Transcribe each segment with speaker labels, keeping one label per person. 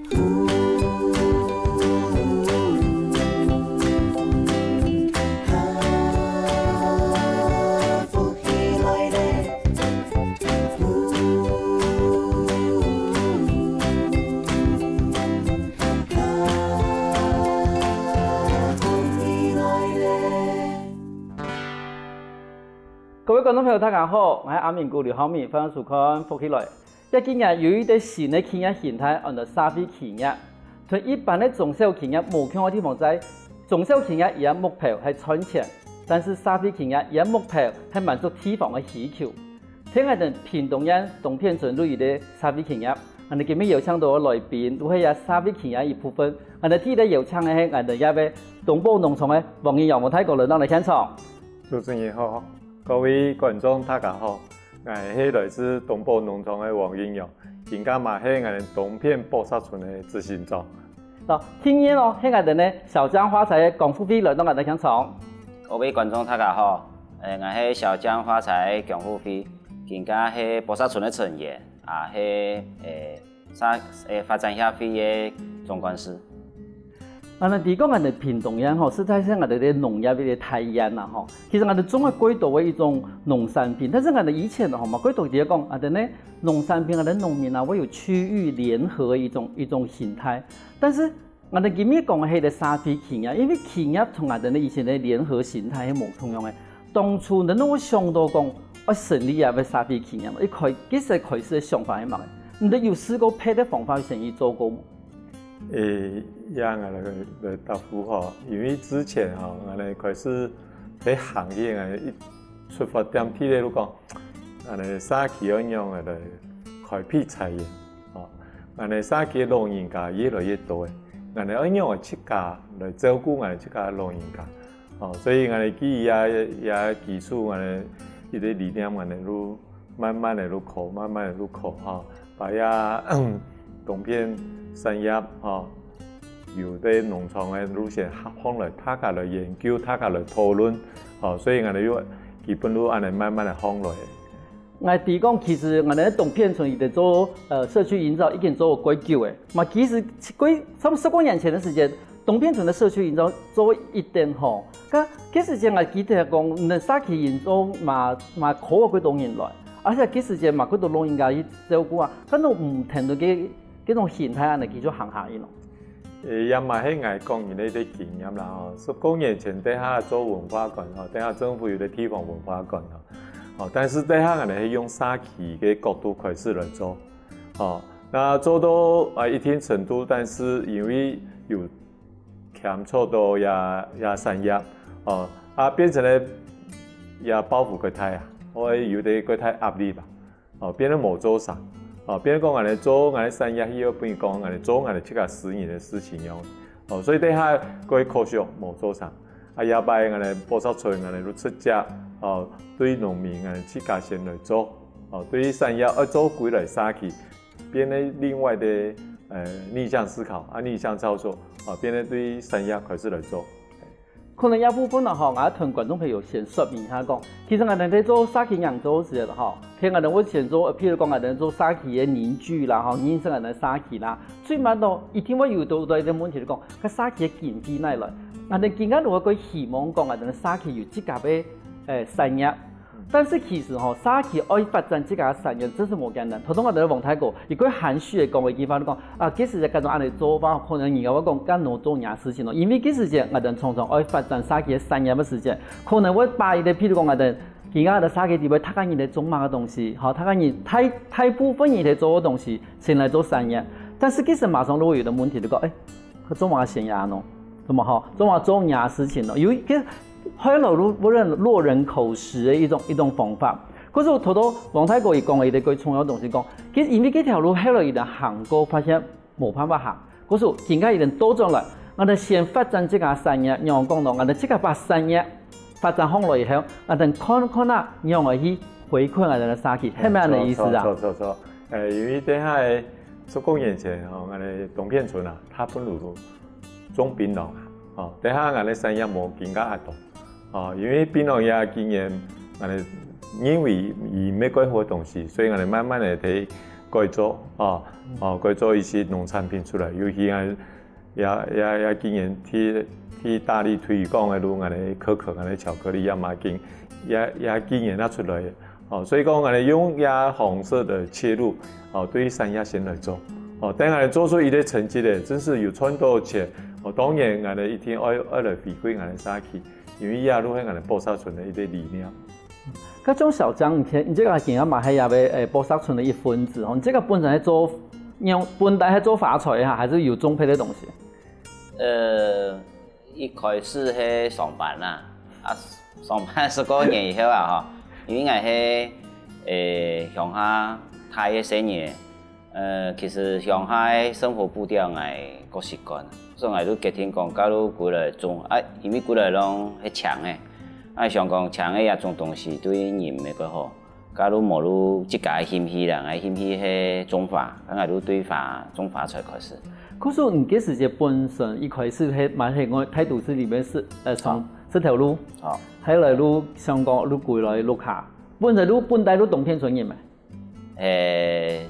Speaker 1: 各位观众朋友，大家好，我是阿明姑刘浩明，欢迎收看福起来。一今日有一个新的企业形态，叫做沙飞企业。同一般的中小企业无同的地方在，中小企业伊个目标是赚钱，但是沙飞企业伊个目标是满足地方的需求。听下等屏东县东片村路的沙飞企业，我哋今日邀请到来宾，都系呀沙飞企业一部分。我哋睇到邀请的係我哋一位东部农场的王英阳我泰国人到嚟现场。
Speaker 2: 主持人好。各位观众大家好，我是来自东部农场的王英阳，现在嘛是我们东片布沙村的执行长。
Speaker 1: 听见咯，现在的呢小江花材的功夫飞来到我哋现场。
Speaker 3: 各位观众大家好，我是小江花材功夫飞，现在是布沙村的成员，是发展协会的总干事。
Speaker 1: 我哋讲我哋屏东县吼，实在是我哋的农业的太严啦吼。其实我哋种了几多的一种农产品，但是我哋以前吼嘛，几多啲讲，我哋呢农产品，我哋农民啊，会有区域联合的一种形态。但是我哋今日讲的系个沙飞企业，因为企业同我哋呢以前的联合形态系无同样的。当初呢，我想到讲，我成立啊个沙飞企业，其实开始的想法系乜嘅？你哋有试过配的方法去生意做过冇？
Speaker 2: 让我来答复哈，因为之前哈，我哋开始喺行业啊，一出发点睇咧，都讲，我哋沙期咁样嘅嚟开辟产业，哦，我哋沙期老人家越来越多嘅，我哋咁样嘅出家嚟照顾我哋出家老人家，哦，所以我哋基也技术我哋一啲理念我哋都慢慢的入口，慢慢的入口哈，把东片产业哈，有啲农场嘅路线放嚟，大家嚟研究，大家嚟讨论，哦，所以我哋要基本都按嚟慢慢嚟放落。
Speaker 1: 我哋讲，其实我哋东片村在做社区营造，已经做过几久诶。嘛，其实差不多10多年前的时间，东片村的社区营造做一点吼。嗰时间我记得讲，那社区营造嘛考过几多人来，而且嗰时间嘛几多老人家去照顾啊，咁都唔停到嗰種形態啊，嚟繼續行下去咯。
Speaker 2: 也嘛係我講完呢啲經驗啦，哦，10多年前底下做文化館，哦，底下政府有啲地方文化館，哦，但是底下我哋係用社區嘅角度開始嚟做，哦，那做到一定程度，但是因為有欠錯到也產業，哦，變成咧也包袱佢太啊，我有啲佢太壓力吧，哦，變咗冇做曬。哦，比如講我哋做我哋產業以後，比如講我哋做我哋自家私人嘅事情樣，哦，所以底下嗰啲科學冇做上，也擺我哋布沙村我哋都出價，哦，對農民我哋自家先嚟做，哦，對產業要做歸來沙期，變咗另外的逆向思考，逆向操作，哦，變咗對產業開始嚟做。
Speaker 1: 可能一部分啊，吼，我同觀眾朋友先說明下講，其實我哋在做沙期釀造時，吼，聽我哋會先做，譬如講我哋做沙期嘅凝聚啦，吼，認識我哋沙期啦，最慢到一天我遇到一個問題就講，個沙期嘅經費哪來？我哋今日如果佢希望講我哋沙期有自家嘅產業。但是其實吼，沙期愛發展自家產業真是冇簡單。普通我哋王太哥，如果含蓄嘅講嘅地方，講啊，幾時就咁樣按嚟做法，可能而家我講咁難做嘢事情咯。因為幾時間我哋常常愛發展沙期嘅產業嘅時間，可能會把一啲譬如講我哋而家嘅沙期地位，睇緊人哋種乜嘅東西，好，睇緊人太部分人哋做嘅東西，先嚟做產業。但是其實馬上都會有啲問題，就講佢做乜先呀喏，咁麼好，做乜做嘢事情咯？因為開路不認落人口實嘅一種方法。可是我睇到王太哥伊講嘅一個重要東西講，其實因為嗰條路開路伊就行過，發現冇辦法行。可是現在伊就多咗啦，我哋先發展這個產業，讓我講到我哋這個把產業發展好了以後，我哋看啦，讓我去回饋我哋嘅社區，係咪咁嘅意思啊？
Speaker 2: 錯，因為底下10多年前哦，我哋東片村啊，它本來種檳榔啊，哦，底下我哋產業冇更加大。哦，因為檳榔也經驗，我哋因為而咩鬼好東西，所以我哋慢慢嚟睇改造改造一些农产品出来，尤其也今年去大力推广的，如安尼可可、安尼巧克力也嘛今年出来的，所以讲安尼用亚红色的切入，对于山亚先来做，等安尼做出伊个成绩咧，真是有传到切，当然安尼一天爱来回馈安尼沙去，因为亚路迄安尼布沙村的一个理念。
Speaker 1: 搿种小江，你这个今日嘛系也布沙村的一分子，你这个本身系做本来系做发财哈，还是有种配的东西？
Speaker 3: 一开始是上班啦，上班10多年以后啊，因为我乡下待的10年，其实乡下的生活步调我习惯，所以我都决定讲，假如过来种，因为过来拢是强的，想讲强的也种东西对人袂个好。假如无如即家兴趣啦，兴趣是种花，我都对种花才开始。
Speaker 1: 可是你这时间本身一开始喺蛮系我态度是里面是从这条路，喺来路香港路过来路卡，本来路冬天村人咪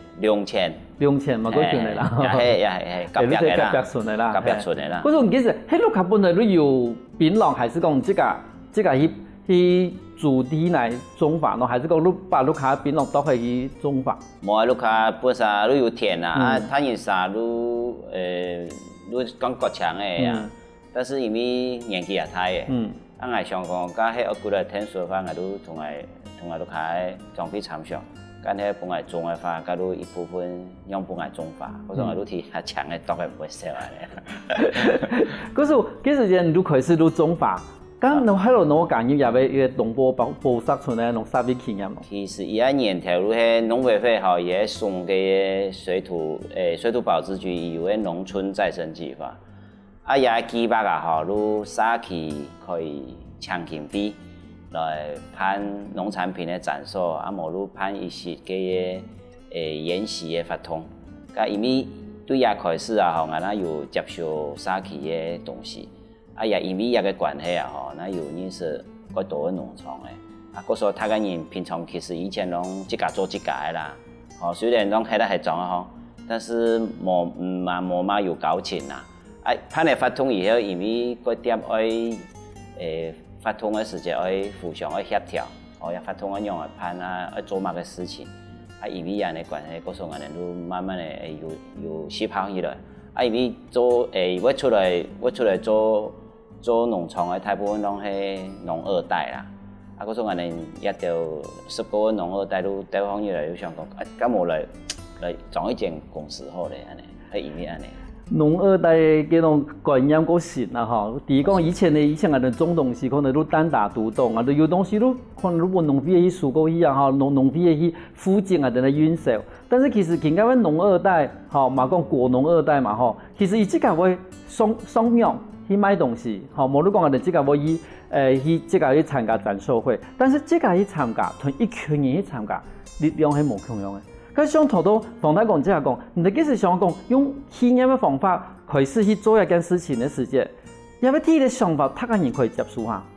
Speaker 1: ？2000嘛，嗰段嚟啦，
Speaker 3: 也隔壁嘅啦，
Speaker 1: 隔壁村嚟啦，
Speaker 3: 隔壁村嚟啦。
Speaker 1: 可是你其實喺路卡本來都有檳榔，還是講這個去主地來種法咯，還是講你把路卡檳榔倒去種法？
Speaker 3: 冇啊，路卡本身都有田啊，它有啥都講國強嘅啊，但是因為年紀也大嘅，我想講，家喺我過來聽說法，我都同路卡種非常相。咁喺本來種嘅話，假如一部分用本來種法，我想我都睇下強嘅當然唔會少咧。
Speaker 1: 可是幾時間你開始都種法？咁你喺度攞感覺也要農播布沙村咧，農沙邊經驗咯。
Speaker 3: 其實一年頭路係農委會吼也送嘅水土保持局有嘅農村再生計劃，也計劃啊吼，路沙期可以搶經費。來辦農產品嘅展售，無路辦一些嘅研習嘅活動。因為對也開始啊，吼，我有接受沙期嘅東西，也因為一個關係啊，吼，我有認識較多嘅農場嘅。嗰時候他個人平常其實以前攏自家做自家嘅啦，雖然攏喺度係種啊，但是冇有交情啦。辦嚟活動以後，因為嗰點愛發通嘅時間要互相要協調，要發通一樣來辦要做乜嘅事情，因為人嘅關係，嗰時候我哋都慢慢嘅有思考起來，因為做我出來做農場嘅大部分攏係農二代啦，嗰時候我哋一條10個農二代都對方起來，就想講，咁我來創一間公司好咧，安尼係因為安尼。
Speaker 1: 農二代嗰種觀念個新啦，吼。第一講以前我哋種東西可能都單打獨鬥，都有東西都可能如果農業去收購去啊，吼，農業去附近啊，等嚟運售。但是其實而家嘅農二代，吼，嘛講果農二代嘛，吼，其實伊即個會雙樣去買東西，吼，無你講我哋即個會去即個去參加展售會，但是即個去參加同一群人去參加，力量係無共樣嘅。咁想頭到房太講即係講，你幾時想講用經驗嘅方法開始去做一件事情嘅時間，有冇啲嘅想法，他個人可以接受下？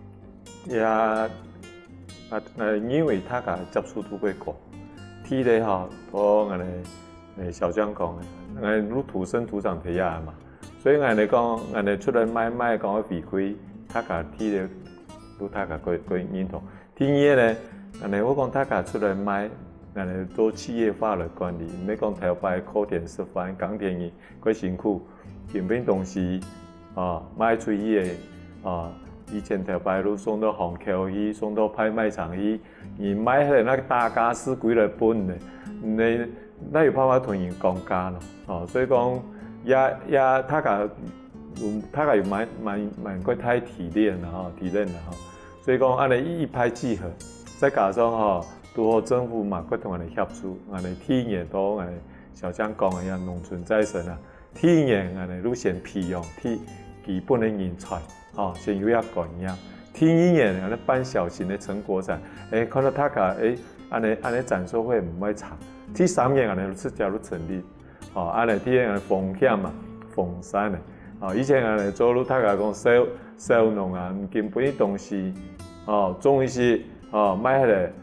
Speaker 2: 因為他個接受度會高，啲咧吼，我哋小將講嘅，我哋土生土長地下嘛，所以我哋講，我哋出來賣講嘅回饋，他個啲咧都他個佢認同。第二咧，我講他個出來賣。做企業化的管理，唔係講台北扣點示範港電業佢辛苦，檢品東西賣出去嘅以前台北都送到虹橋去，送到拍賣場去，而買起那個大家私幾來本嘅，那有辦法同人講價咯，所以講他個有蠻過太提煉啦，所以講安尼一拍即合，再加上都好政府嘛，佢同我哋協助，我哋體驗到我哋小將講嘅樣農村再生啊，體驗我哋都先培養基本嘅人才，先有一個樣，體驗我哋辦小型嘅成果展，看到他個安尼展售會唔會差，第3年我哋直接都成立，安尼體驗我哋風險啊，風山嘅，以前我哋做路他個講小農啊，唔見本啲東西，種一些賣起來。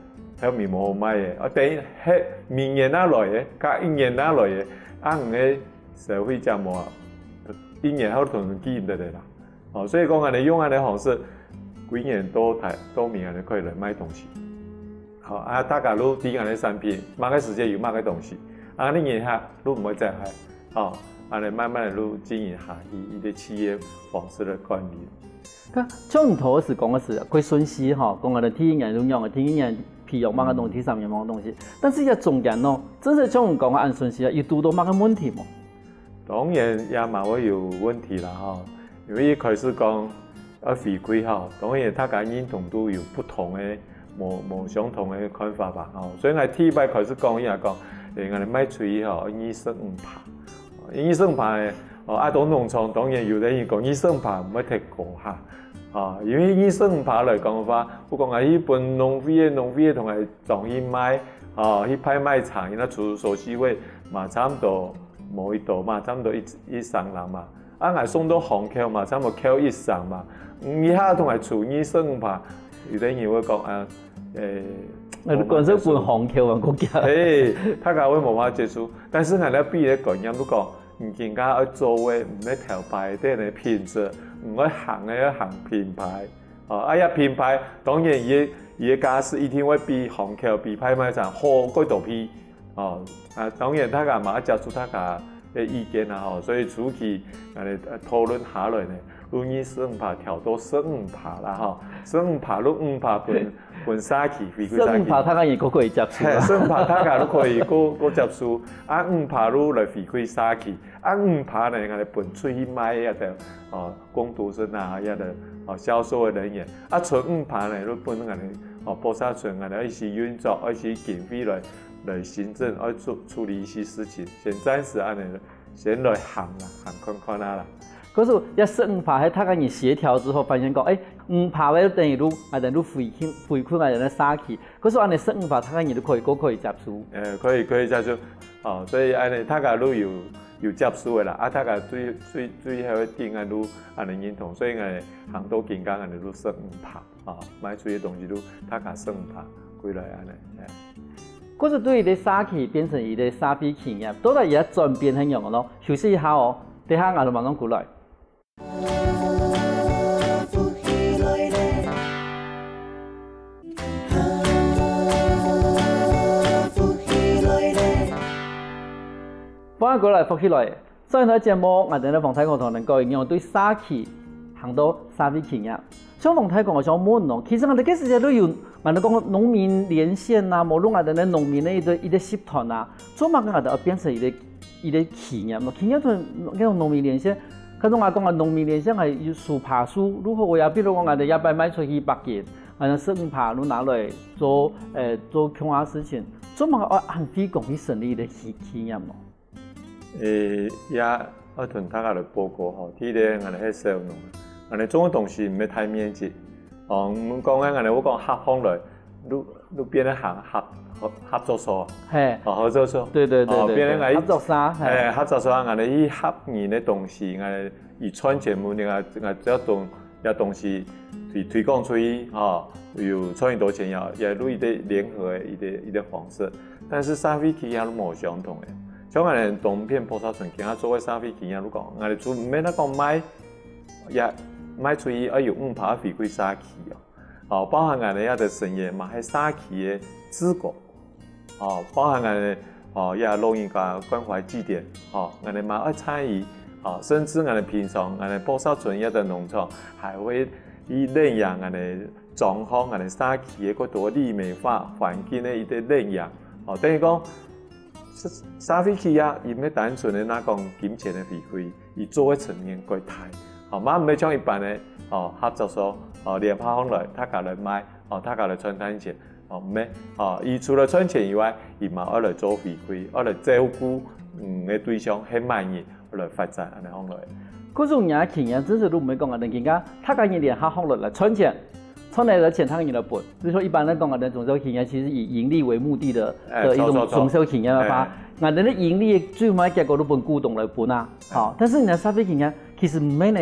Speaker 2: 遐面无好买的，等于迄明年哪来的，甲一年哪来的，红个社会节目，一年好同记得的啦。所以讲安尼用安尼方式，几年都明安尼可以来买东西。大家都伫安尼产品，买个时间有买个东西，你以后都唔会再害，安尼慢慢的都经营下伊的企业方式的管理。
Speaker 1: 中头是讲的是归顺势哈，讲的体验用用的体验皮用买个东西上面买个东西，但是也重点咯，真是中讲按顺势啊，有拄到买个问题冇？
Speaker 2: 当然也嘛会有问题啦因为一开始讲回馈当然大家认同都有不同的无相同的看法吧所以我第一摆开始讲伊也讲，我哋卖出去伊算唔怕，伊算怕的当农场当然有人讲伊算怕唔要摕高下因为伊算怕来讲法，我讲伊本农会的同来撞伊卖去拍卖场，伊那出手续费嘛差不多无一度嘛，差不多一上人嘛，我送到红口嘛，差不多口一上嘛，伊下同来处伊算怕，有人以为讲
Speaker 1: 管这本红口啊国家，
Speaker 2: 他家会无法接触，但是我哋比咧讲，人都讲，唔更加要做位，唔要头牌啲嘅品质，唔要行嘅要行品牌，品牌当然伊嘅家私一定会比红口、比拍卖场好几多批，当然他家嘛接触他家嘅意见所以初期我哋讨论下来呢。如伊15趴调到15趴啦15趴如5趴分3期，回归3期。15
Speaker 1: 趴他也可以接受。
Speaker 2: 15趴他家都可以个接受，5趴如来回归3期，5趴呢我哋分出去卖一的工读生一的销售的人员，剩5趴呢都分我哋播沙村我哋一起运作，一起经费来行政，处理一些事情。先暂时安尼，先来行看啦。
Speaker 1: 可是要15趴，他跟你协调之后，发现讲，5趴位等于等于回馈人的3期，可是按你15趴，他跟你都可以接受。
Speaker 2: 可以接受，所以安尼他家都有接受的啦，他家最后定安都安尼认同，所以我行到健康安尼都15趴，卖出去东西都他家15趴归来安尼。
Speaker 1: 可是对于你3期变成伊的3批企业，都在也转变很用咯。休息一下等下我就马上过来。欢迎过来，福起来。上一台节目，我哋咧房太讲同人讲，用对3期行到3批企业。像房太讲，我想问咯，其实我哋这世界都有，我哋讲农民连线啊，无论我哋咧农民咧一个集团啊，做乜我哋要变成一个企业咯？企业同嗰种农民连线，嗰种我讲嘅农民连线係數爬數，如果我也比如講我哋100賣出去100件，我哋15爬都拿來做做其他事情，做乜我按費講去成立一個企業咯？
Speaker 2: 也我同大家來報告第一我哋喺小農，我哋種嘅東西唔係太面積，唔講緊我哋我講合方來，都變得行合作社，合作社，
Speaker 1: 對，變
Speaker 2: 成
Speaker 1: 合作社，
Speaker 2: 合作社，我哋以合宜嘅東西，我哋以傳承目的，我要東西推廣出去，有賺到錢也錄一啲聯合嘅一啲方式，但是消費企業都冇相同嘅。像我哋東片葡萄村，今日做嘅消費企業都講，我哋做唔免得講賣出去要有5%回歸3期包含我哋一啲生意嘛係3期嘅資格，包含我哋也老人家關懷據點，我哋嘛要參與，甚至我哋平常我哋葡萄村一啲農場，還會以領養我哋狀況我哋3期嘅嗰度利美化環境嘅一啲領養，等於講。消費企業伊唔係單純的那講金錢的回饋，伊做嘅層面過大，嘛唔係像一般的合作社聯合方來，他家來賣，他家來賺錢，唔係，伊除了賺錢以外，伊嘛要來做回饋，要來照顧嘅對象很滿意，要來發展安尼方來。
Speaker 1: 嗰種嘢企業真係都唔係講嘅，人家他家嘅聯合方來賺錢。賺來的錢，他給你的本。比如說，一般來講，我哋中小企業其實以盈利為目的的一種中小企業嘛，我哋嘅盈利最尾結果都本股東來本啊。好，但是你的消費企業其實唔係呢，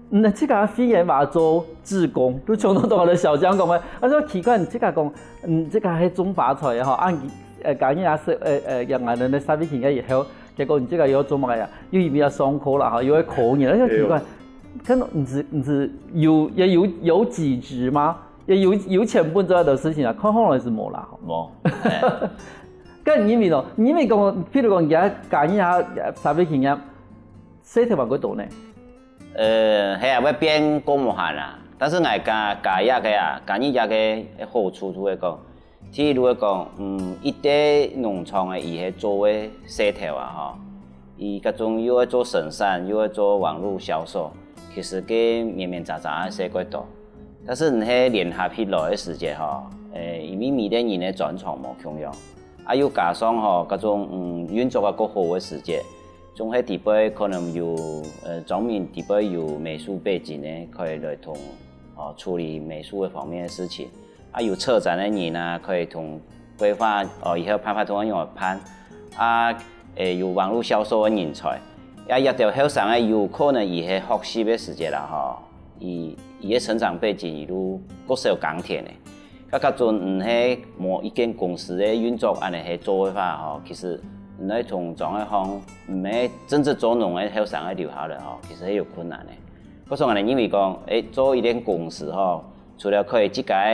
Speaker 1: 那这个肺炎嘛做志工，都从头到尾的小江讲的，啊说奇怪，你这个讲，这个系种发出来吼，按讲嘢让人的三分情以后，结果你这个要做乜呀？又比较伤口啦，哈，又会口炎，那就奇怪，可能唔是有几值吗？也有钱不做的事情啊，看好来是冇啦，
Speaker 3: 冇。
Speaker 1: 咁你咪咯，你咪讲，譬如讲而家讲一下三分情嘢，洗头发嗰度呢？
Speaker 3: 系啊，要变公无限啦。但是我加一个啊，加一个好处就会讲，譬如讲，一啲农场的伊系做嘅洗头啊，吼，伊各种又要做生产，又要做网络销售，其实嘅面面杂杂洗过多。但是你喺联合起来嘅时间吼，因为每个人嘅专长无共样，啊又加上吼各种运作啊够好嘅时间。仲喺地边可能有专门地边有美术背景呢，可以来同处理美术的方面的事情。啊，有策展的人呢，可以同规划以后拍同样样拍。啊，有网络销售的人才。啊，一条后生的有可能伊係學習的時間啦，吼，伊嘅成長背景一路各是有鋼鐵的。啊，甲陣喺某一間公司的運作安尼係做的話，吼，其實。你從狀嘅方，唔係真正做農嘅後生嘅留下來吼，其實係有困難嘅。嗰時我哋因為講，做一間公司吼，除了可以自家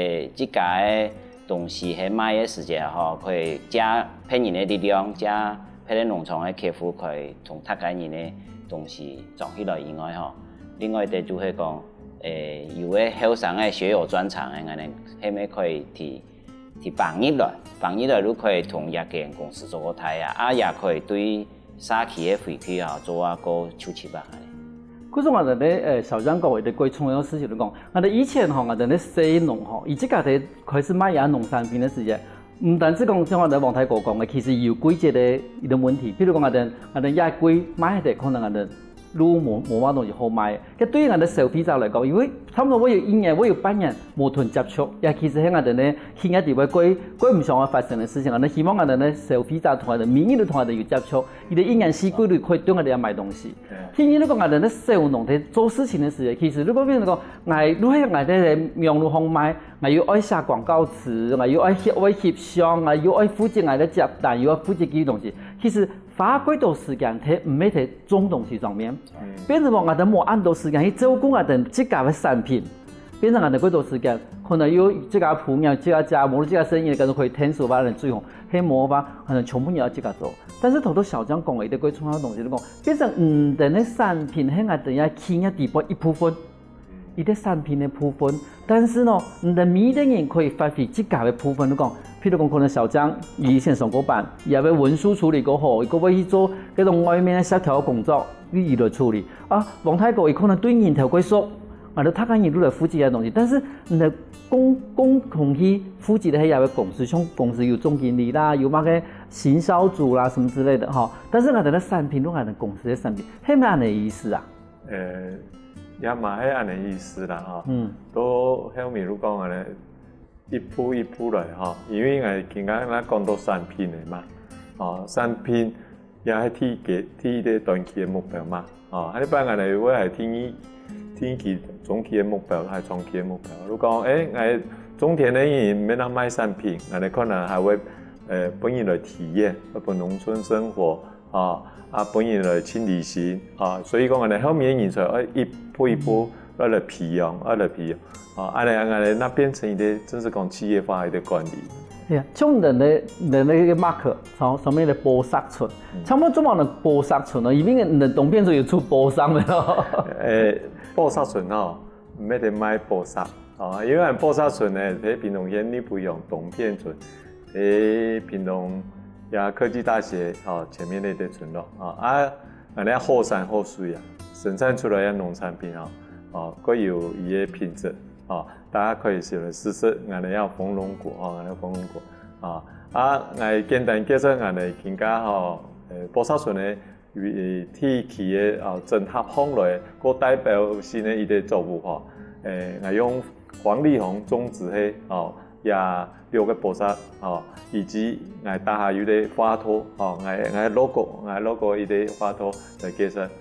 Speaker 3: 東西係賣嘅時間吼，可以加聘人嘅力量，加聘啲農場嘅客戶可以同他家人嘅東西做起來以外吼，另外一點就係講，有嘅後生嘅學有專長嘅，我哋係咪可以幫入來都可以同一間公司做個睇啊，也可以對社區嘅回饋啊做一個抽起吧。
Speaker 1: 嗰種我哋咧小張各位哋貴重嘅事情嚟講，我哋以前吼我哋咧洗農吼，而家哋開始賣嘢農產品嘅時間，唔單止講像我哋黃太哥講嘅，其實有幾隻嘅一個問題，譬如講我哋野龜買嘅可能我哋路冇乜東西好賣，咁對於我哋消費者嚟講，因為差唔多我有1年我有半年冇同接觸，也其實喺我哋咧現一啲鬼唔想發生嘅事情，我哋希望我哋咧消費者同我哋民意都同我哋有接觸，佢哋1年4季都可以對我哋買東西。天然如果我哋咧小農喺做事情嘅時候，其實如果譬如講，如果喺我哋咧網絡上賣，我要愛寫廣告詞，我要愛協商，我要愛負責我哋接單，要愛負責幾樣東西，其實。花幾多時間喺唔係喺種東西上面，變成話我哋冇按到時間去照顧我哋自家嘅產品，變成我哋幾多時間可能要自家鋪嘢、自家家務、自家生意，跟住可以聽數把人最紅，喺冇法可能全部要自家做。但是頭都小張講嘅啲幾重要東西嚟講，變成唔同嘅產品喺我哋要傾一地方一部分，一啲產品嘅部分，但是呢，唔同每個人可以發揮自家嘅部分嚟講。譬如講，可能小張以前上過班，也要文書處理過後，佢會去做嗰種外面嘅協調工作，佢來處理。啊，黃太哥，佢可能對人頭鬼熟，或者他間人都來負責嘅東西，但是你共同去負責嘅係有個公司，像公司有總經理啦，有乜嘅行銷組啦，什麼之類的哈。但是我哋嘅產品都係我哋公司嘅產品，係咪咁嘅意思啊？
Speaker 2: 也嘛係咁嘅意思啦，哈。都後面都講嘅。一步一步來吼，因為我今日咱講到產品的嘛，產品也係提啲短期的目標嘛，一般我哋會係天期、中期的目標，係長期的目標。如果講我種田的人唔能賣產品，我哋可能還會本人來體驗，本農村生活，本人來去旅行，所以講我哋後面的人才一步一步來培養，安尼那變成一個真是講企業化的管理。
Speaker 1: 係啊，像人嘅mark 上面嘅波薩村，差唔多做乜人波薩村咯？因為人東邊就有出波薩嘅咯。
Speaker 2: 波薩村吼，唔係得買波薩，因為波薩村咧喺屏東縣你不用東邊村，喺屏東也科技大學前面那啲村落，人哋好山好水啊，生產出來嘅農產品各有伊嘅品質。大家可以試試，我哋有豐隆果，我哋豐隆果，我簡單介紹我哋更加波薩村咧，天氣嘅整合方來個代表性嘅一啲作物我用黃麗紅種植嘅也6個波薩以及我打下有啲花托，我 logo 一啲花托嚟介紹。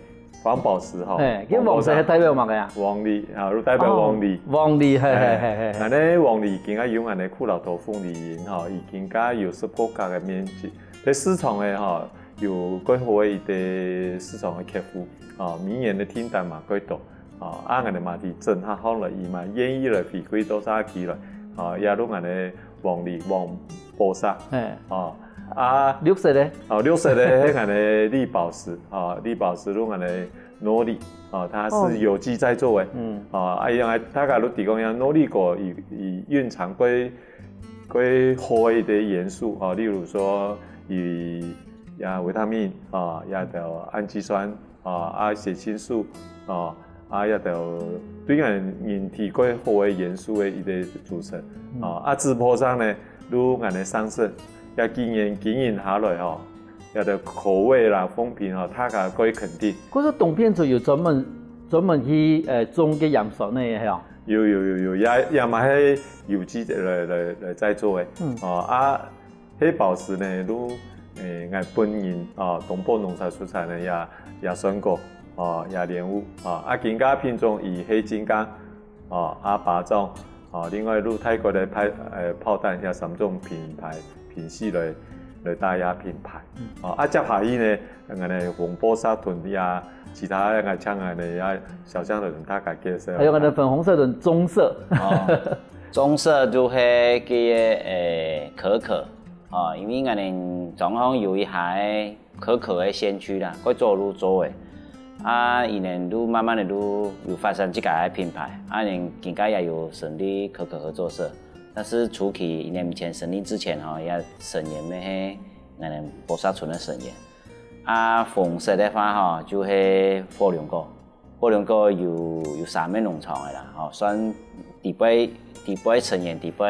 Speaker 2: 黄宝石吼，
Speaker 1: 叫黄石代表嘛个呀？
Speaker 2: 黄梨啊，都代表黄梨。
Speaker 1: 黄梨，嘿。
Speaker 2: 安尼黄梨已经用安尼苦老豆凤梨盐吼，已经加有19家的面积。在市场的吼，有几好的的市场的客户啊，明年的订单嘛几多啊，安尼嘛伫整合好了，伊嘛演绎了比几多少期了啊，也拢安尼黄梨黄宝石，绿
Speaker 1: 色的，
Speaker 2: 绿色的迄安尼绿宝石啊，绿宝石拢安尼努力啊，它是有机在做的，用来大家都提供样努力过以蕴藏归好的元素啊，例如说以维他命啊，也就氨基酸血清素也就对人体归好的元素的一个组成质朴上呢，如安尼上升。也经营下来吼，也的口味啦、风评吼，大家可以肯定。
Speaker 1: 可是董片组有专门去种个杨树呢，系啊？
Speaker 2: 有，也嘛迄有机来在做的。迄宝石呢，都爱本人东部农产蔬菜呢，也选过也莲雾金柑品种以黑金柑八种另外如泰国的炮弹也3种品系来大家品牌接下去呢，红波沙屯呀，其他像小象的大概介绍。
Speaker 1: 还有粉红色的棕色，
Speaker 3: 棕色就是可可因为中央有一下可可的先驱啦，改做愈做的伊呢慢慢的有发展这个品牌人家也有成立可可合作社。但是初期一年前成立之前也审验咩波沙村的审验红色的话就是火龙果有3名农场的啦算第八成验第八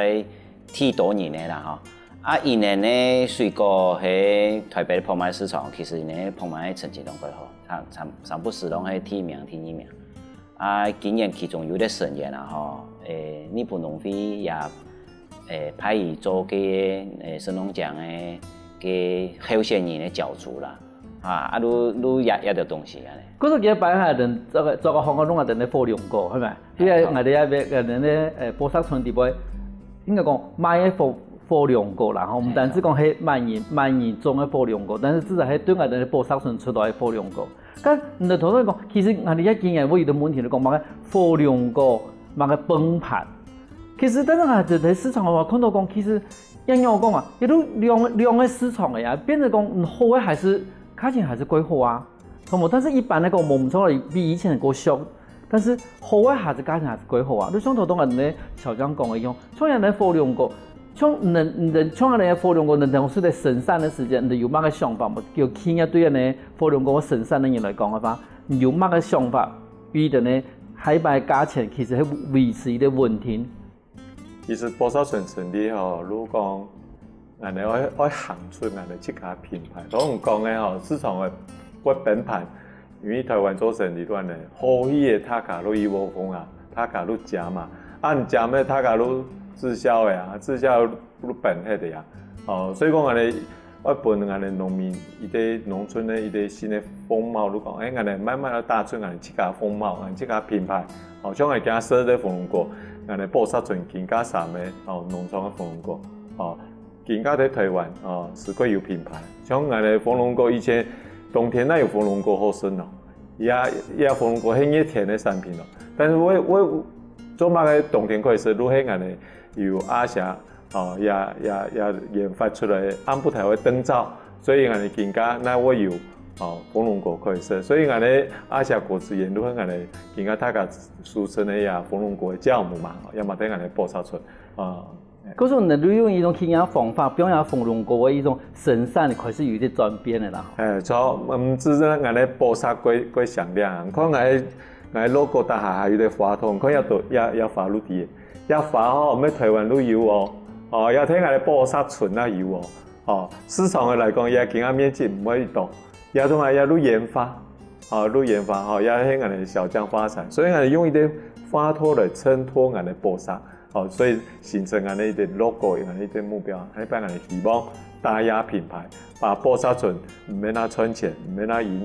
Speaker 3: 10多年的啦伊年呢水果喺台北的澎湃市场，其实呢澎湃成绩拢几好，三不时拢係第1名、第2名今年其中有啲审验日本农会也派伊做嘅神农奖嘅候选人的角逐啦，都也着东西
Speaker 1: 嗰個嘅擺下人做個香港攏係人哋火龍果係咪？因為我哋也人哋波沙村地位應該講賣嘅火龍果啦，唔單止講係萬人種嘅火龍果，但是至少係對我哋波沙村出來嘅火龍果。咁你頭先講，其實我哋一見人會有啲問題嚟講，乜嘅火龍果，乜嘅崩盤。其實，但是我在市場嘅話，看到講，其實樣樣講啊，亦都量嘅市場嘅呀，變成講好嘅還是價錢還是貴好啊，同冇？但是一般嚟講，冇唔錯啦，比以前個俗，但是好嘅還是價錢還是貴好啊。你像頭先人哋小張講嘅一樣，像人哋火龍果，像人哋火龍果，人哋是在生產嘅時間，你有乜嘅想法冇？叫企業對人哋火龍果生產嘅人來講嘅話，有乜嘅想法？比人哋海拔價錢其實係維持的穩定。
Speaker 2: 其實波沙村成立如果講，人哋愛行出人哋這個品牌，都唔講嘅市場嘅本盤，因為台灣做成立段咧，好嘢他家都一窩蜂他家都食嘛，你食咩他家都滯銷嘅滯銷都本迄個呀，所以講人哋我本人哋農民，伊啲農村咧，伊啲新嘅風貌都講，人哋慢慢要打出人哋這個風貌，人這個品牌，像我哋今設啲火龍果。人哋波沙村更加3個農場嘅火龍果，更加喺台灣是貴有品牌。像人哋火龍果以前冬天那有火龍果好生也火龍果係熱天嘅產品但是我做乜嘅冬天可以食，如果人哋有阿霞也研發出來安布台嘅燈罩，所以人哋更加那我有。火龍果可以食，所以我哋阿霞果汁園都係我哋更加大家俗稱嘅火龍果嘅酵母嘛，要麼喺我哋波沙村
Speaker 1: 嗰種人利用一種營養方法，表揚火龍果嘅一種生產開始有啲轉變嘅啦。
Speaker 2: 錯，唔止我哋波沙歸響亮，看我哋 logo 大廈有啲花筒，佢有花露地，有花咩台灣都有有睇我哋波沙村啊有市場嘅嚟講也更加面積唔可以大。也同埋也都研發，也喺我哋小將發展，所以我哋用一啲花托來襯托我哋波沙，所以形成我哋一啲 logo， 我哋一啲目標，喺幫我哋希望大家品牌，把波沙村唔免他賺錢，唔免他盈利，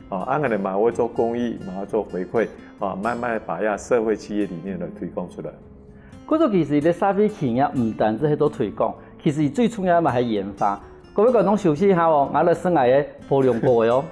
Speaker 2: 俺哋嘛會做公益，嘛會做回饋，慢慢把呀社會企業理念來推廣出來。
Speaker 1: 嗰種其實你沙飛企業唔單止係做推廣，其實最重要嘅係研發。各位觀眾休息一下哦，我哋先嚟嘅火龍果喲。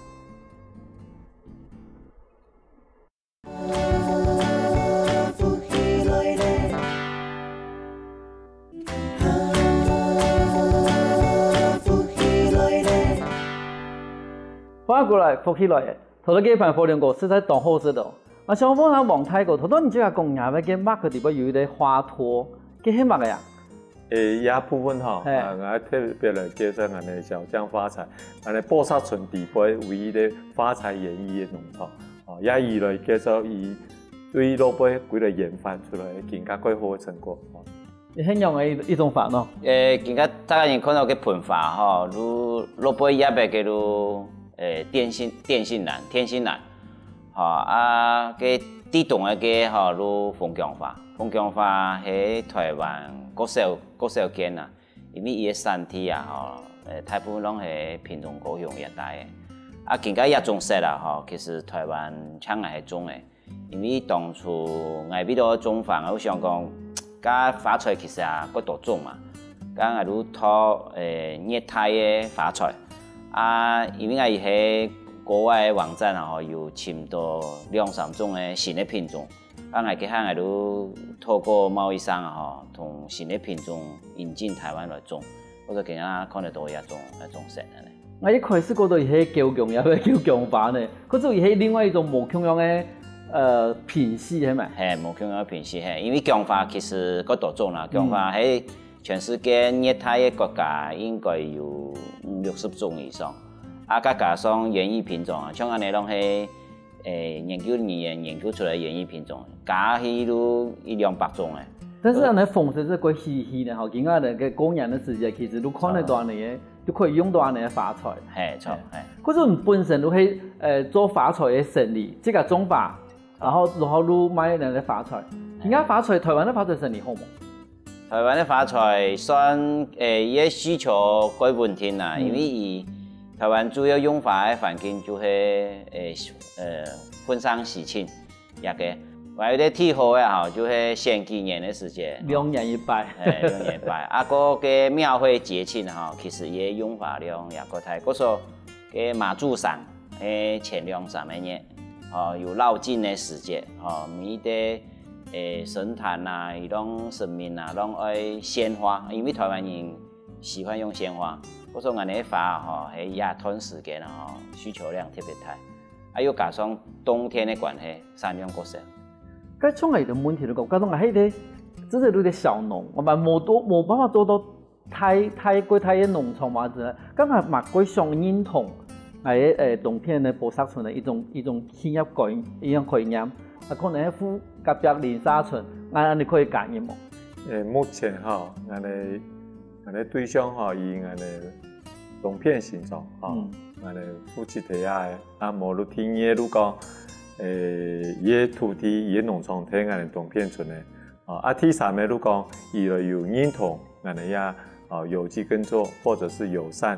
Speaker 1: 翻過來，福起來嘅，頭頭幾盤火龍果實在當好食的。我想問下黃太哥，頭頭你這個講嘢嘅嘅麥克裡邊有一個花托，嘅係乜嘅呀？
Speaker 2: 也部分哈，我特別來介紹我哋小將發財，我哋波沙村地區唯一的發財園藝嘅農場，也以來介紹以對老輩幾個研發出來更加幾好嘅成果。
Speaker 1: 你很用嘅一種法咯。
Speaker 3: 更加大家人看到嘅噴法吼，如老輩也別叫做電信蘭、天星蘭，嘅地動嘅吼如鳳強花，鳳強花喺台灣國小間啊，因為伊嘅產地啊，大部分攏係品種高雄熱帶嘅，更加一種色啦，其實台灣搶係種嘅，因為當初我俾到種法，我想講，加花菜其實啊，嗰度種嘛，加我如拖熱帶嘅花菜。因為我喺國外網站有尋到2-3種嘅新嘅品種，我佢喺度透過貿易商同新嘅品種引進台灣來種，我就更加看得到一種色嘅。
Speaker 1: 我一開始覺得係高強，又係高強版嘅，可是係另外一種無強嘅品系係咪？係
Speaker 3: 無強嘅品系係，因為強花其實嗰度種啦，強花喺全世界熱帶嘅國家應該有50-60種以上，再加上園藝品種啊，像我哋攏係研究語言研究出來園藝品種，加起都100-200種誒。
Speaker 1: 但是人哋風水是過稀稀嘅，今個人嘅過年嘅時節，其實都看得到嘅，都可以用到人哋嘅花材。
Speaker 3: 係錯係。
Speaker 1: 可是你本身都係做花材嘅生意，即係種花，然後都買人哋花材。而家花材台灣嘅花材生意好冇？
Speaker 3: 台灣的花材算伊需求改問題啦，因為台灣主要用花的環境就係婚喪喜慶，也個，還有啲天候嘅就係前幾年的時節
Speaker 1: 2年一拜
Speaker 3: ，2年一拜，個嘅廟會節慶其實也用花量也個太，嗰時候嘅馬祖山前2-3年，有繞境的時節，每啲。神壇啊，伊攏神明啊，攏愛鮮花，因為台灣人喜歡用鮮花。嗰種我哋花喺亞吞時間需求量特別大，又加上冬天的關係，產量過少。
Speaker 1: 咁從嚟嘅問題嚟講，嗰種係啲真係都啲小農，我們冇辦法做到太嘅農場嘛子，咁係麥貴上認同係冬天嘅播撒村嘅一種企業概念。可能喺附隔壁林沙村，你可以揀嘅冇？
Speaker 2: 目前我哋對象以我哋農片形狀我哋夫妻底下嘅，無論天野如講，伊土地伊農場睇我哋農片村嘅，第三嘅如講，伊就有認同我哋也有機耕作或者是友善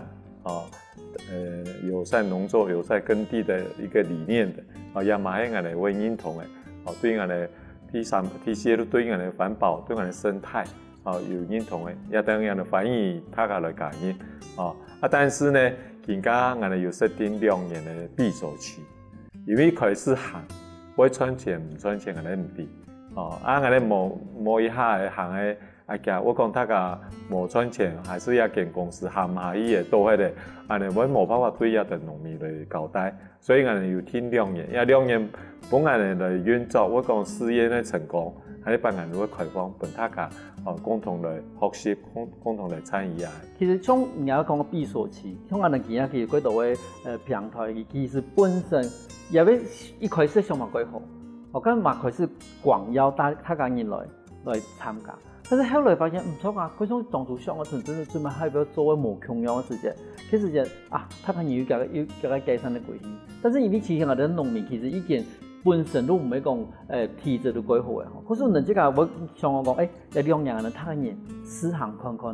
Speaker 2: 農作、友善耕地的一個理念的，也嘛係我哋會認同嘅。對我哋第四都對我哋環保、對我哋生態有認同嘅，也等人哋反映大家來感應但是呢，更加我哋要設定2年嘅閉鎖期，因為開始行會賺錢唔賺錢，我哋唔知我哋冇一下嘅行嘅我講大家冇賺錢，還是一間公司行唔下伊嘅都係咧，我哋冇辦法對一啲農民嚟交代，所以我哋要聽2年，因為2年幫我哋嚟運作，我講試驗嘅成功，喺幫人會開放，俾大家共同嚟學習，共同嚟參與啊。
Speaker 1: 其實從你要講嘅閉鎖期，從我哋見下其實嗰度嘅平台，其實本身因為一開始想法幾好，我覺得嘛開始廣邀大家人來參加。但是後來發現唔錯啊！嗰種當初想嘅陣真係專門係要做嘅無窮樣嘅事情，其實就他朋友要加改善嘅規矩。但是因為其實我哋農民其實已經本身都唔係講體質都幾好嘅，可是人即個我想我講，有2年人他人試行看看啦，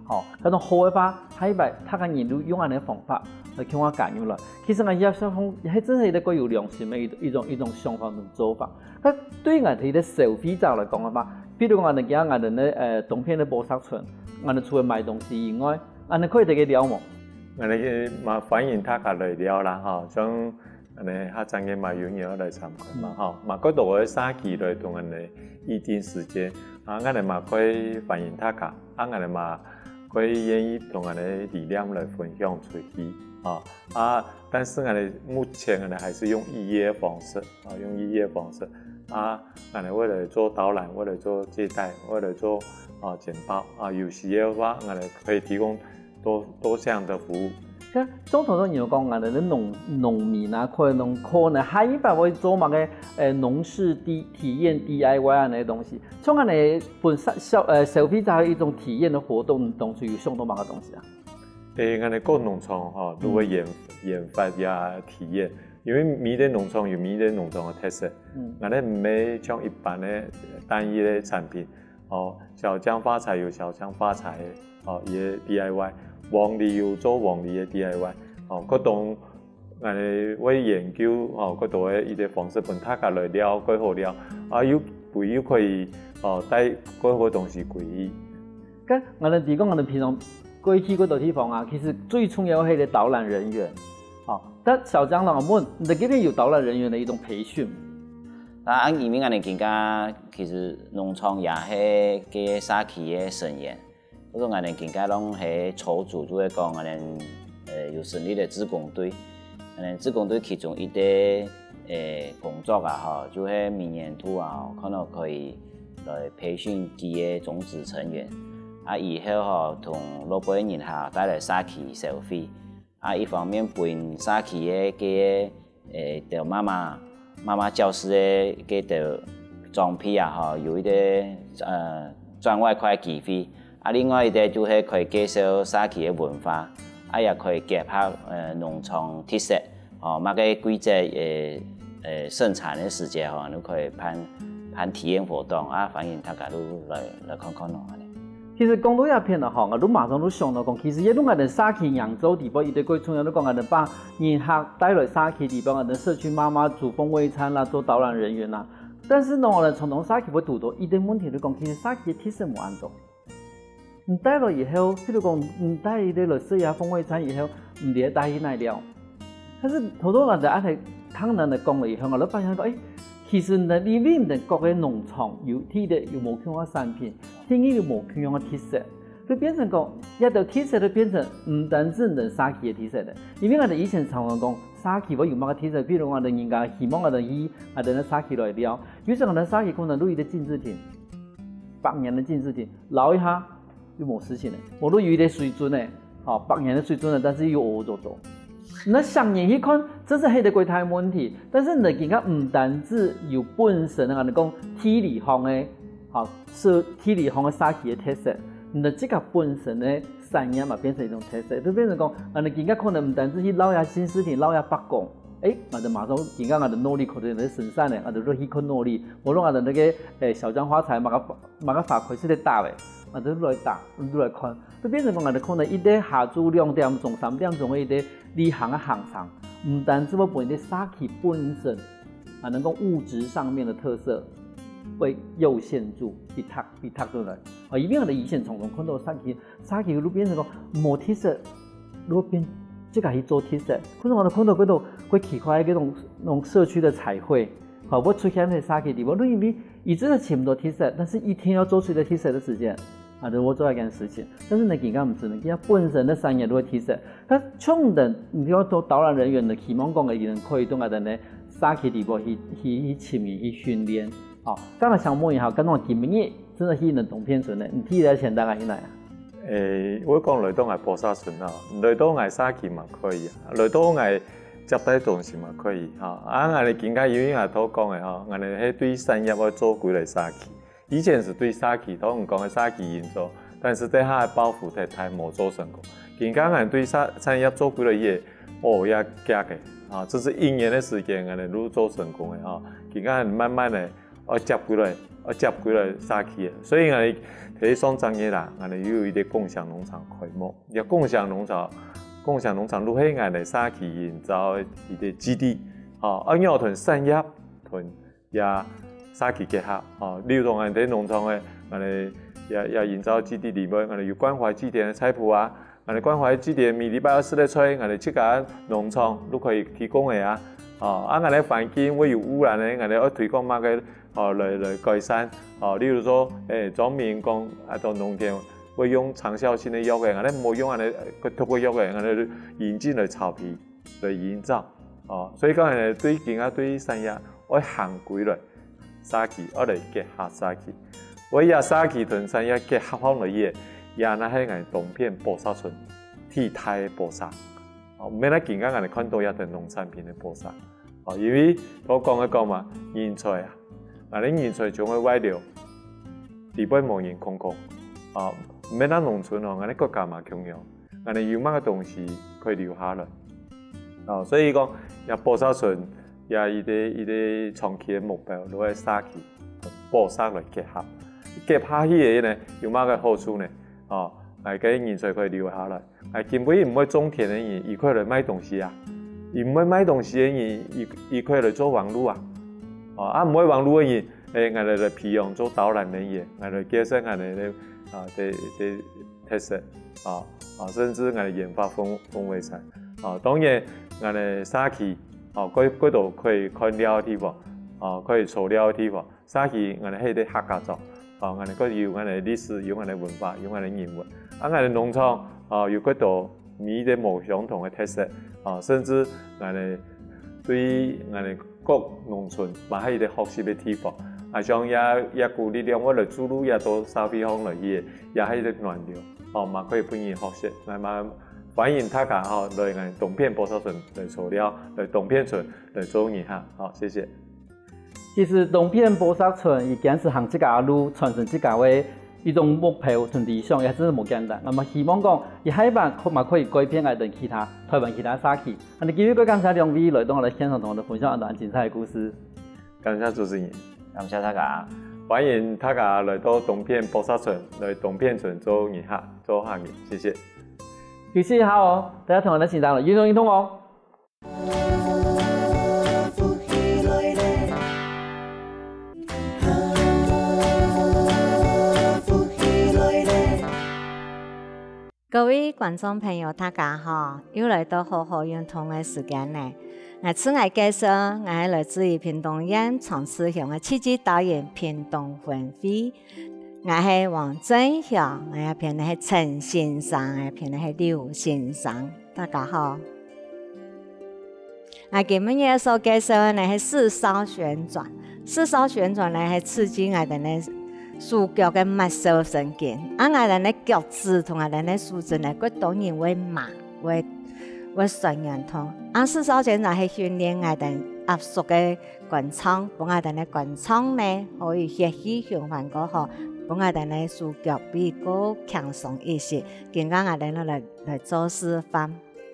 Speaker 1: 好，那种好的话，他一摆他讲研究用安的方法来给我感应了。其实俺也想讲，还真是一个有良心的一种想法同做法。那对俺哋的消费者来讲的话，比如讲俺哋讲俺哋的东片的波萨村，俺哋除了买东西以外，俺哋可以得个了冇？
Speaker 2: 俺哋嘛反映他家来了啦，哈，像俺哋下阵嘅嘛永远来参观嘛，哈，嘛嗰度嘅沙期来同俺哋预定时间，啊，俺哋嘛可以反映他家，啊，俺哋嘛可以愿意同俺哋理念来分享出去，但是俺哋目前俺哋还是用预约方式，用预约方式，俺哋为了做导览，为了做接待，为了做简报，有时嘅话，俺哋可以提供多项的服务。
Speaker 1: 咁總同都有講，我哋啲農民啊，可能還一般會做乜嘅農事體驗 DIY 啊那些東西，從我哋本身消費者一種體驗的活動當中有相當乜嘅東西啊？
Speaker 2: 我哋個農場都會研發呀體驗，因為每個農場有每個農場嘅特色，我哋唔係像一般嘅單一嘅產品，小江發財有小江發財嘅DIY。黃梨有做黃梨嘅 DIY， 嗰度我哋會研究嗰度嘅一啲方式，本大家來了解好了，要可以帶嗰個東西歸去。
Speaker 1: 咁我哋提供我哋平常過去嗰度地方啊，其實最重要係個導覽人員，但小張老問，你哋嗰邊有導覽人員嘅一種培訓？
Speaker 3: 按移民我哋見家，其實農場也係嘅社區嘅成員。嗰種我哋更加攏係籌組，就會講我哋有成立的志工隊。我哋志工隊其中一啲工作啊，就係明年度可能可以來培訓佢嘅種子成員。以後同老輩人帶來社區消費。一方面幫社區嘅條媽媽教師嘅條裝備有一啲賺外快機會。另外一個就係可以介紹社區嘅文化，也可以結合農場特色，乜嘅季節盛產嘅時節，你可以辦體驗活動，反映大家都來看看咯。
Speaker 1: 其實講到一片啊，我都馬上都想到講，其實一種我哋社區揚州地方，一啲最重要都講我哋把人客帶來社區地方，我哋社區媽媽煮風味餐啦，做導覽人員啦。但是呢，我哋從社區會遇到一啲問題，都講其實社區嘅特色冇按到。你帶了以後，譬如講，你帶一啲來試下風味餐以後，唔嚟帶起來了。但是好多人就按係聽人哋講了以後，我都發現講，其實呢裏面的各個農場有啲嘅有冇同樣嘅產品，啲嘢有冇同樣嘅特色，就變成講一條特色就變成唔單止人社區嘅特色的。因為我哋以前常常講社區我有乜嘅特色，譬如我哋人家希望我哋以我哋嘅社區來了，於是我哋社區可能都有啲禁制品，100年嘅禁制品，留一下。又冇事情嘞，我都有一點水準嘞，100年的水準了，但是又惡做做。那想人去看，這是係個櫃台問題。但是你見到唔單止有本身的，我哋講體理方的，是體理方的社區的特色，你這個本身的產業嘛變成一種特色，就變成講，我哋見到可能唔單止去撈下新市鎮、撈下北港，我哋馬上見到我哋努力可能喺生產的，我哋都去看努力，無論我哋那個小江花材，馬個法規是在打的。我哋都來打，都來看，就變成講我哋可能一啲下晝2點鐘、3點鐘嘅一啲旅行嘅行程，唔單止會本啲社區本身，能夠物質上面的特色會優先住，比他都來。因為我哋以前常常看到社區都變成講冇特色，都變即係去做特色。可能我哋看到嗰度會奇怪嗰種社區的彩繪。會出現喺社區地方，因為一直都尋唔到特色，但是一天要做出一個特色的時間，就我做一件事情。但是你見到唔是，你見到本身的產業都會特色。佢從人，你要做導覽人員的期望講嘅人可以到我哋呢社區地方去參與去訓練。剛才想問一下，咁我今日真係去能動片村呢？你睇得錢大概去哪啊？
Speaker 2: 我講來到係波沙村啊，來到係社區嘛可以啊，來到係。接待東西嘛可以我哋見家醫院也都講嘅我哋係對產業要做幾個社區。以前是對社區都唔講嘅社區運作，但是對下嘅包袱太冇做成功。見家我哋對產業做幾個嘢，也加嘅這是1年嘅時間我哋都做成功嘅見家慢慢嘅接幾個接几来沙起的，所以我提双张嘢啦，我哋要有一啲共享农场开幕，也共享农场如喺我哋沙起营造一啲基地，按要同产业同也沙起结合，例如同我哋农场嘅，我哋也营造基地里面，我哋有关怀基地嘅菜谱啊，我哋关怀基地每礼拜24咧吹，我哋7間农场都可以提供嘅啊，我哋环境會有污染嘅，我哋要推廣乜嘅。来改善，例如说，专门讲到农田会用长效性的药嘅，我哋冇用通过药嘅，我哋引进嚟草皮嚟营造，所以讲对今仔对产业，我行规嚟沙期，我嚟结合沙期，我也沙期同产业结合好嚟嘢，也那係我东片播沙村替代播沙，唔免咧今仔我哋看到一啲农产品嘅播沙，因为我講一講嘛，人才啊。我哋人才將會外流，地位無人空空，唔免咱農村我哋國家嘛窮樣，我哋有乜嘅東西可以留下來，所以講也播沙村也一啲長期嘅目標，攞嚟沙期同播沙來結合起嘅呢有乜嘅好處呢？係嗰啲人才可以留下來，係根本唔會種田嘅人，而佢嚟賣東西啊，而唔會賣東西嘅人，而佢嚟做網絡啊。唔會網絡嘅嘢，我哋嚟培養做導覽嘅嘢，我哋介紹我哋嘅特色，甚至我哋研發風味菜，當然我哋沙期，嗰度可以看料嘅地方，可以做料嘅地方，沙期我哋喺啲客家做，我哋有我哋歷史，有我哋文化，有我哋人文，我哋農場，有嗰度每啲冇相同嘅特色，甚至我哋對我哋各農村嘛係啲學習嘅地方，像也鼓勵了我哋注入也到沙皮行嚟嘅，也係啲暖流，嘛可以俾人學習，嘛歡迎大家來我哋東片播沙村嚟做了，嚟東片村嚟做嘢嚇，好，謝謝。
Speaker 1: 其實東片播沙村已經是行這條路，傳承這條嘅一種目標同理想，也真係冇簡單。咁啊，希望講亦希望嘛可以改變我哋其他台灣其他沙期。我哋今日感謝兩位來到我哋現場同我哋分享一段精彩嘅故事。
Speaker 2: 感謝主持人，
Speaker 3: 感謝大家，
Speaker 2: 歡迎大家來到東片播沙村，嚟東片村做嘢客，做客業，謝謝。
Speaker 1: 休息一下哦，大家同我哋現場運動運動哦。
Speaker 4: 各位觀眾朋友，大家好！又來到好好運動嘅時間呢。我自我介紹，我係來自於屏東縣長治鄉嘅七級導演屏東分會。我係黃振祥，我一邊係陳先生，一邊係劉先生。大家好。我今日所介紹嘅係四艘旋轉，四艘旋轉呢係刺激我哋呢手腳嘅末梢神經，我哋呢腳趾同我哋呢手指呢，佢當然會麻，會酸軟痛。四艘旋轉係訓練我哋壓縮嘅關節，幫我哋呢關節呢可以血液循環過好，幫我哋呢手腳比較輕鬆一些。今日我哋呢來做示範。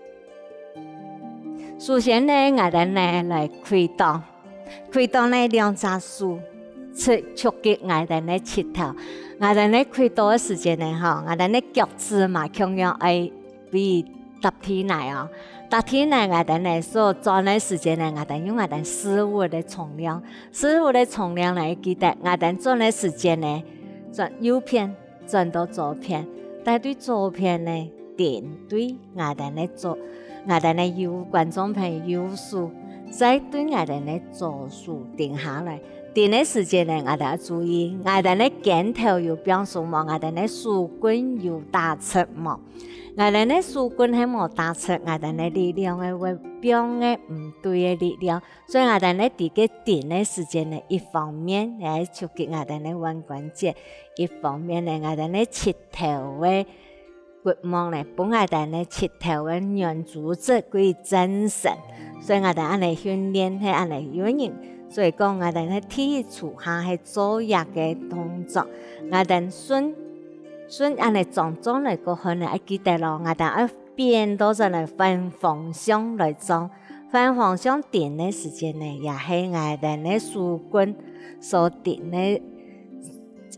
Speaker 4: 首先呢，我哋呢來開襠呢兩隻手。觸擊我哋呢舌頭，我哋呢開刀嘅時間呢，我哋呢腳趾嘛，同樣係比搭天嚟哦。搭天嚟我哋呢所轉嘅時間呢，我哋用我哋師傅嘅重量，嚟記得我哋轉嘅時間呢，轉右邊轉到左邊，但對左邊呢點對我哋呢左，我哋呢右觀眾朋友右手，再對我哋呢左手定下來。點嘅時間呢，我哋要注意，我哋呢肩頭有變數冇，我哋呢手棍有打出冇，我哋呢手棍係冇打出，我哋呢力量係會變嘅唔對嘅力量，所以我哋呢啲嘅點嘅時間呢，一方面係觸及我哋呢腕關節，一方面呢我哋呢舌頭嘅骨膜呢，幫我哋呢舌頭嘅軟組織可以增生，所以我哋按嚟訓練係按嚟原因。所以講，我哋喺體處下係做嘢嘅動作，我哋順按嚟種嚟個可能會記得咯。我哋要變到就嚟反方向嚟做，反方向點嘅時間呢，也係我哋嘅手棍所點嘅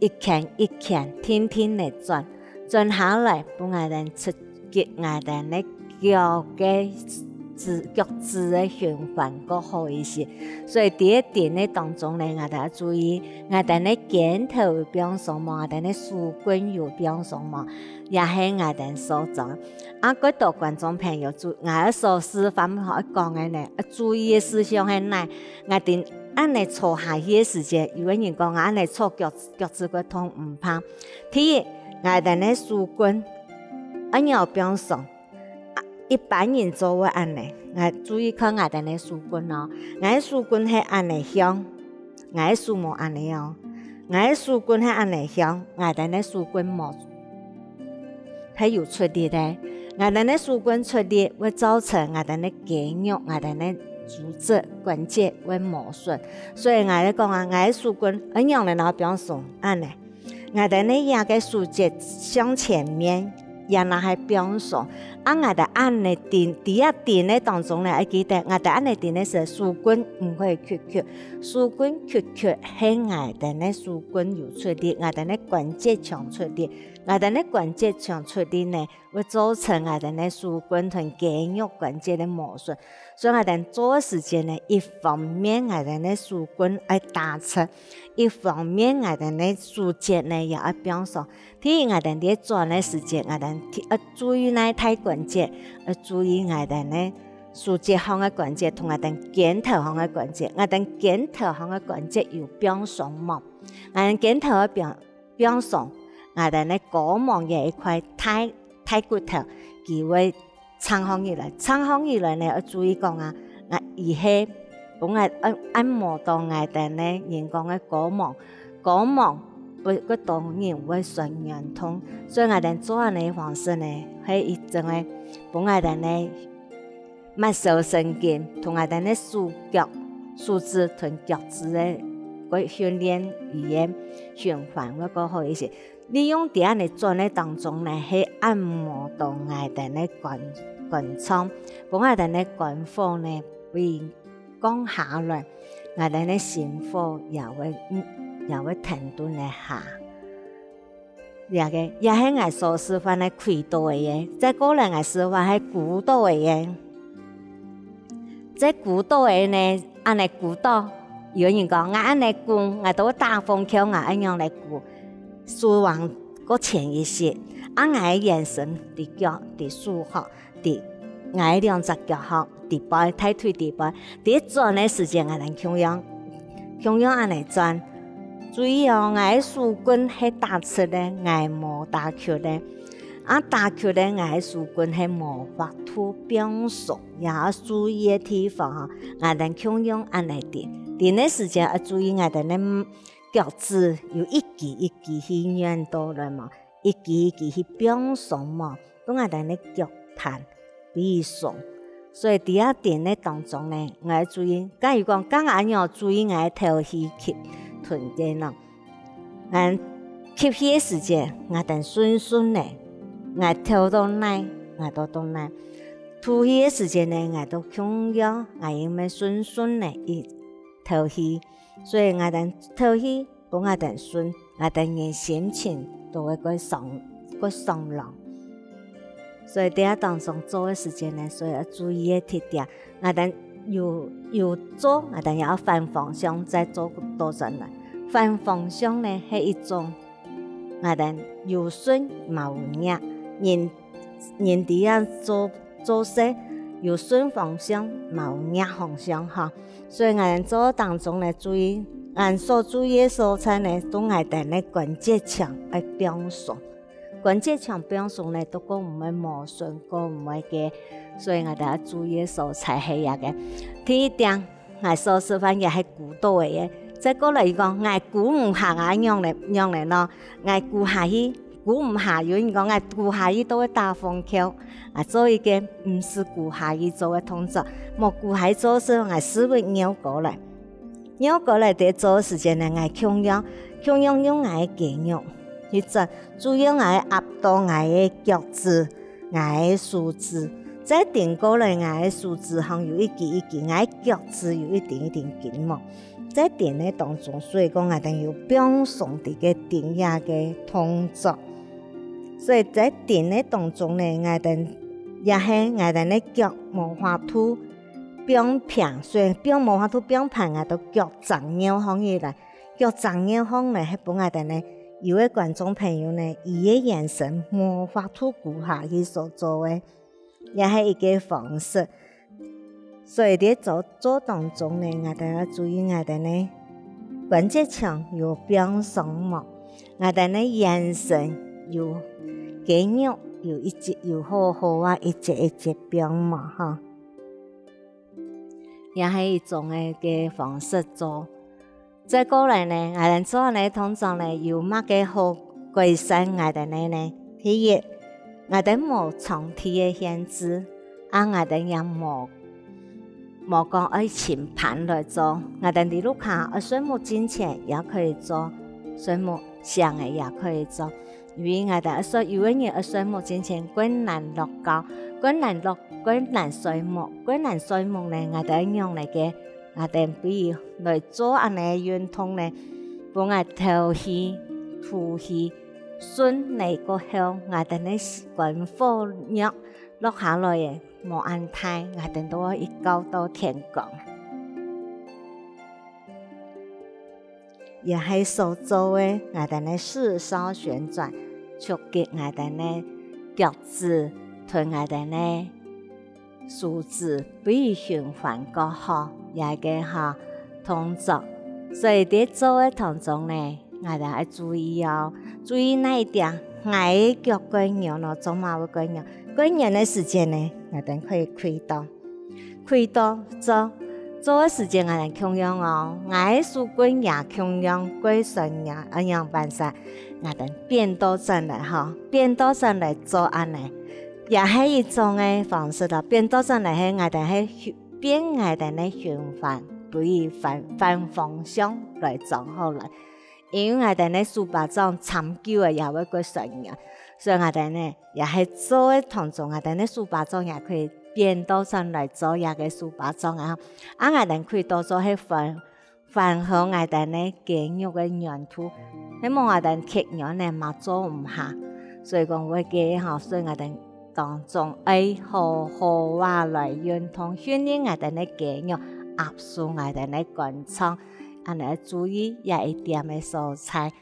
Speaker 4: 一圈一圈，天天来转，转下来，帮我哋出结我哋咧脚嘅脚趾嘅循环更好一些。所以第一点咧当中咧，我哋要注意，我哋咧肩头有变什么，我哋咧手棍有变什么，也是我哋所做。嗰度观众朋友注，我所示范可讲嘅咧，注意嘅事项係咩？我哋按你坐下去嘅時間，有個人講按你坐腳趾骨痛唔怕。第一，我哋咧手棍，按要變鬆。一般人做會按呢，我注意看我哋咧手棍哦，我嘅手棍係按嚟響，我嘅手冇按嚟哦，我嘅手棍係按嚟響，我哋咧手棍冇係有出力嘅，我哋咧手棍出力會造成我哋咧肌肉，我哋咧組織關節會磨損，所以我哋講啊，我嘅手棍一樣嚟攞變鬆按呢，我哋咧壓嘅手節向前面。也那係變鬆，我哋按呢電，第一電呢當中呢，要記得我哋按呢電呢是手棍唔會屈曲，手棍屈曲係我哋呢手棍有出力，我哋呢關節強出力，我哋呢關節強出力呢會造成我哋呢手棍同肌肉關節的磨損，所以我哋做嘅時間呢，一方面我哋呢手棍要打出，一方面我哋呢手節呢也要變鬆。第一，我哋咧轉嘅時間，我哋注意呢太關節，注意我哋呢手節方嘅關節同我哋肩頭方嘅關節，我哋肩頭方嘅關節有變鬆冇？我哋肩頭嘅變鬆，我哋呢骨膜嘅一塊太骨頭，佢會撐開起來，撐開起來呢要注意講啊，而係幫我按摩到我哋呢人講嘅骨膜。個當然會酸軟痛，所以我哋做嘅方式呢，係一種嘅幫我哋呢末梢神經同我哋呢手指同腳趾嘅個訓練語言循環會更好一些。利用啲人嚟做嘅當中呢，係按摩到我哋呢關倉，幫我哋呢關節呢會降下來，我哋呢心火也會停頓一下，也係我所示範嘅開刀嘅嘢，再過來我示範係骨刀嘅嘢。即骨刀嘅呢，按嚟骨刀，有人講我按嚟骨，我都大風口我按樣嚟骨，手往個前一些，按我嘅眼神啲腳啲手學啲，我嘅兩隻腳學啲背抬腿啲背，啲轉嘅時間我能咁樣按嚟轉。注意哦，我嘅手棍係打出咧，我冇打球咧。打球咧，我嘅手棍係冇法度變鬆，也要注意嘅地方我哋咁樣按嚟點嘅時間要注意我哋咧腳趾有一級一級去軟到啦嘛，一級一級去變鬆嘛，咁我哋咧腳彈變鬆。所以第一點咧當中咧，我要注意，假如講剛啱要注意我嘅頭氣吸臀嘅咯，吸氣嘅時間，我哋順咧，我頭到內，我都到內，吐氣嘅時間咧，我都強調，我應該順咧，一頭氣，所以我哋頭氣幫我哋順，我哋嘅心情都會個爽朗。所以第一當中做嘅時間咧，所以要注意嘅啲點，我哋要做，我哋要反方向再做多陣來。反方向呢係一種，我哋要順冇壓，人哋要做事要順方向冇壓方向嚇，所以我哋做當中呢注意，我所注意嘅蔬菜呢，都我哋呢關節強要變鬆。關節強變鬆呢，都個唔會磨損，個唔會嘅，所以我哋要注意蔬菜係一個。第一點，我所示範嘅係骨刀嘅嘢，再過來講，我骨唔下啊，樣嚟咯，我骨下去，骨唔下，有人講我骨下去都會打風口，做一個唔是骨下去做嘅動作，冇骨下做時，我是會扭過來啲做時間呢，我強用我嘅肌肉。去做，主要我壓到我嘅腳趾、我嘅手指， 再定过来，我的数字行有一级，我的脚趾有一点紧嘛。在定的当中，所以讲我哋要表送伫个定下嘅动作。所以在定的当中呢，我哋也是我哋的腳無法度表平，所以表無法度表平，我哋腳長腰方起來，腳長腰方呢，係幫我哋呢有的觀眾朋友呢，伊嘅眼神無法度顧下去所做嘅，也係一個方式。所以喺做當中呢，我哋要注意我哋呢關節腔有表送嘛，我哋呢眼神有肌肉有一節有好好啊，一節表嘛哈，也係一種嘅方式做。再過來呢，我哋做呢通常呢有乜嘅好改善我哋呢？第一，我哋冇長期嘅限制，我哋也冇講愛前盤來做，我哋啲路卡水木之前也可以做，水木上嘅也可以做。因為我哋說有嘅嘢水木之前困難落高，困難水木呢，我哋用嚟嘅，我哋比如來做安尼運動呢，幫我頭氣、吐氣順利過後，我哋呢滾火藥落下來嘅冇安泰，我哋都要一覺到天光。也係所做嘅，我哋呢四掃旋轉，觸擊我哋呢腳趾，同我哋呢數字比循環過後，也嘅下動作。所以喺做嘅當中呢，我哋要注意哦，注意那一點，我嘅腳關尿咯，做乜會關尿？關尿嘅時間呢，我哋可以開刀做嘅時間我哋強用哦，我嘅手關也強用，關神也一樣辦法，我哋變刀上來哈，變刀上來做安尼，也係一種嘅方式啦。變刀上來係我哋係變我哋嘅循環，不以反方向來做好來，因為我哋嘅手把種長久嘅也會關神也，所以我哋呢也係做嘅當中，我哋嘅手把種也可以。變刀上來做也個手把種啊，我哋可以多做係反好我哋呢肌肉嘅軟度，希望我哋肌肉呢嘛做唔下，所以講會嘅嚇，所以我哋當中好好話來運動訓練我哋呢肌肉，壓縮我哋呢肝臟，我哋注意也一點嘅蔬菜。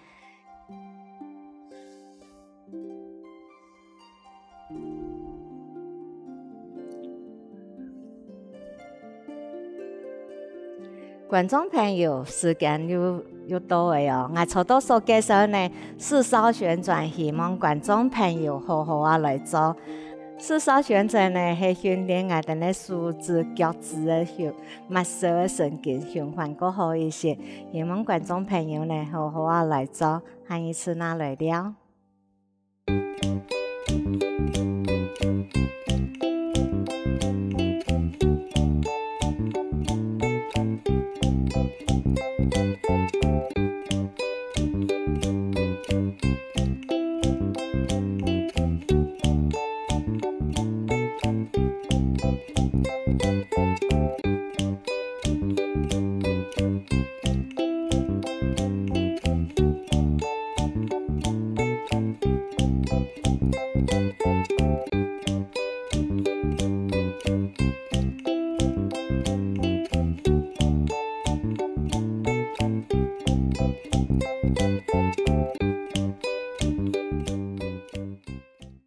Speaker 4: 觀眾朋友，時間又到了哦！我初到所介紹呢，四掃旋轉，希望觀眾朋友好好啊來做。四掃旋轉呢，係訓練我哋呢手指、腳趾嘅muscle嘅神經循環過好一些。希望觀眾朋友呢好好啊來做，下一次拿來了。